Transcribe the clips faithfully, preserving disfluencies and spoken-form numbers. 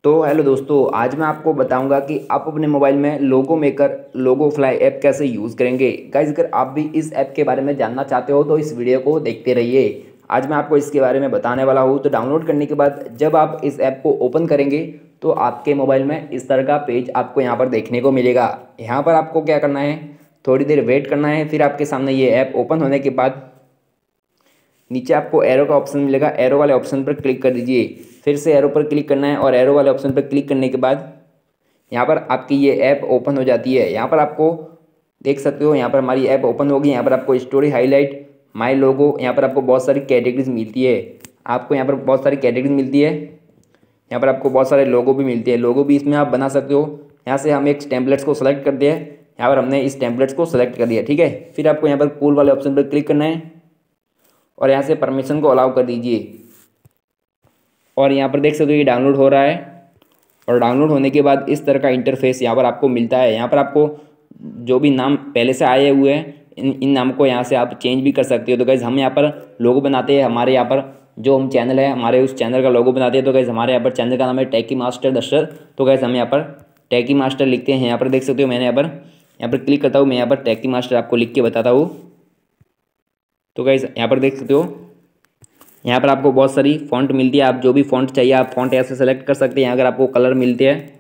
तो हेलो दोस्तों, आज मैं आपको बताऊंगा कि आप अपने मोबाइल में logo maker logo fly app कैसे यूज़ करेंगे। गाइस, अगर आप भी इस ऐप के बारे में जानना चाहते हो तो इस वीडियो को देखते रहिए। आज मैं आपको इसके बारे में बताने वाला हूँ। तो डाउनलोड करने के बाद जब आप इस ऐप को ओपन करेंगे तो आपके मोबाइल में इस तरह का पेज आपको यहाँ पर देखने को मिलेगा। यहाँ पर आपको क्या करना है, थोड़ी देर वेट करना है। फिर आपके सामने ये ऐप ओपन होने के बाद नीचे आपको एरो का ऑप्शन मिलेगा, एरो वाले ऑप्शन पर क्लिक कर दीजिए। फिर से एरो पर क्लिक करना है और एरो वाले ऑप्शन पर क्लिक करने के बाद यहाँ पर आपकी ये ऐप ओपन हो जाती है। यहाँ पर आपको देख सकते हो, यहाँ पर हमारी ऐप ओपन होगी। यहाँ पर आपको स्टोरी हाईलाइट, माय लोगो, यहाँ पर आपको बहुत सारी कैटेगरीज मिलती है। आपको यहाँ पर बहुत सारी कैटेगरीज मिलती है। यहाँ पर आपको बहुत सारे लोगो भी मिलते हैं, लोगो भी इसमें आप बना सकते हो। यहाँ से हम एक टेम्पलेट्स को सेलेक्ट करते हैं। यहाँ पर हमने इस टेम्पलेट्स को सेलेक्ट कर दिया, ठीक है। फिर आपको यहाँ पर कूल वाले ऑप्शन पर क्लिक करना है और यहाँ से परमिशन को अलाउ कर दीजिए। और यहाँ पर देख सकते हो ये डाउनलोड हो रहा है। और डाउनलोड होने के बाद इस तरह का इंटरफेस यहाँ पर आपको मिलता है। यहाँ पर आपको जो भी नाम पहले से आए हुए हैं इन इन नाम को यहाँ से आप चेंज भी कर सकते हो। तो गाइज़ हम यहाँ पर लोगो बनाते हैं, हमारे यहाँ पर जो हम चैनल है हमारे उस चैनल का लोगो बनाते हैं। तो गाइज़ हमारे यहाँ पर चैनल का नाम है टेकी मास्टर दशरथ। तो गाइज़ हम यहाँ पर टेकी मास्टर लिखते हैं। यहाँ पर देख सकते हो मैंने यहाँ पर यहाँ पर क्लिक करता हूँ, मैं यहाँ पर टेकी मास्टर आपको लिख के बताता हूँ। तो गाइज़ यहाँ पर देख सकते हो, यहाँ पर आपको बहुत सारी फ़ॉन्ट मिलती है। आप जो भी फ़ॉन्ट चाहिए आप फ़ॉन्ट ऐसे सेलेक्ट कर सकते हैं। यहाँ अगर आपको कलर मिलते हैं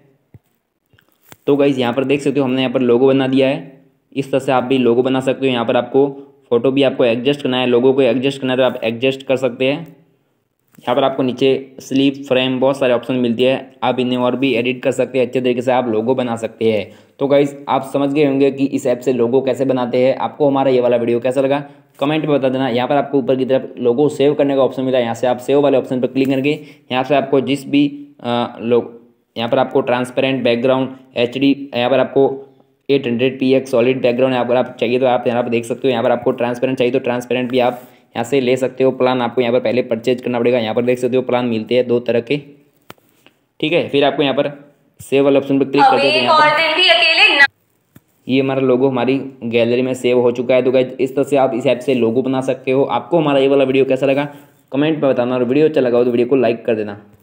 तो गाइज़ यहाँ पर देख सकते हो हमने यहाँ पर लोगो बना दिया है। इस तरह से आप भी लोगो बना सकते हो। यहाँ पर आपको फ़ोटो भी आपको एडजस्ट करना है, लोगो को एडजस्ट करना है तो आप एडजस्ट कर सकते हैं। यहाँ पर आपको नीचे स्लीप, फ्रेम, बहुत सारे ऑप्शन मिलती है। आप इन्हें और भी एडिट कर सकते हैं, अच्छे तरीके से आप लोगो बना सकते हैं। तो गाइज़ आप समझ गए होंगे कि इस ऐप से लोगो कैसे बनाते हैं। आपको हमारा ये वाला वीडियो कैसा लगा कमेंट में बता देना। यहाँ पर आपको ऊपर की तरफ लोगो सेव करने का ऑप्शन मिला है। यहाँ से आप सेव वाले ऑप्शन पर क्लिक करके यहाँ से आपको जिस भी लोग यहाँ पर आपको ट्रांसपेरेंट बैकग्राउंड, एच डी, यहाँ पर आपको eight hundred P X solid background यहाँ पर आप चाहिए तो आप यहाँ पर देख सकते हो। यहाँ पर आपको ट्रांसपेरेंट चाहिए तो ट्रांसपेरेंट भी आप यहाँ से ले सकते हो। प्लान आपको यहाँ पर पहले परचेज करना पड़ेगा। यहाँ पर देख सकते हो प्लान मिलते हैं दो तरह के, ठीक है। फिर आपको यहाँ पर सेव वाले ऑप्शन पर क्लिक करते हैं तो यहाँ पर ये हमारा लोगो हमारी गैलरी में सेव हो चुका है। तो गाइस इस तरह से आप इस ऐप से लोगो बना सकते हो। आपको हमारा ये वाला वीडियो कैसा लगा कमेंट में बताना और वीडियो अच्छा लगा हो तो वीडियो को लाइक कर देना।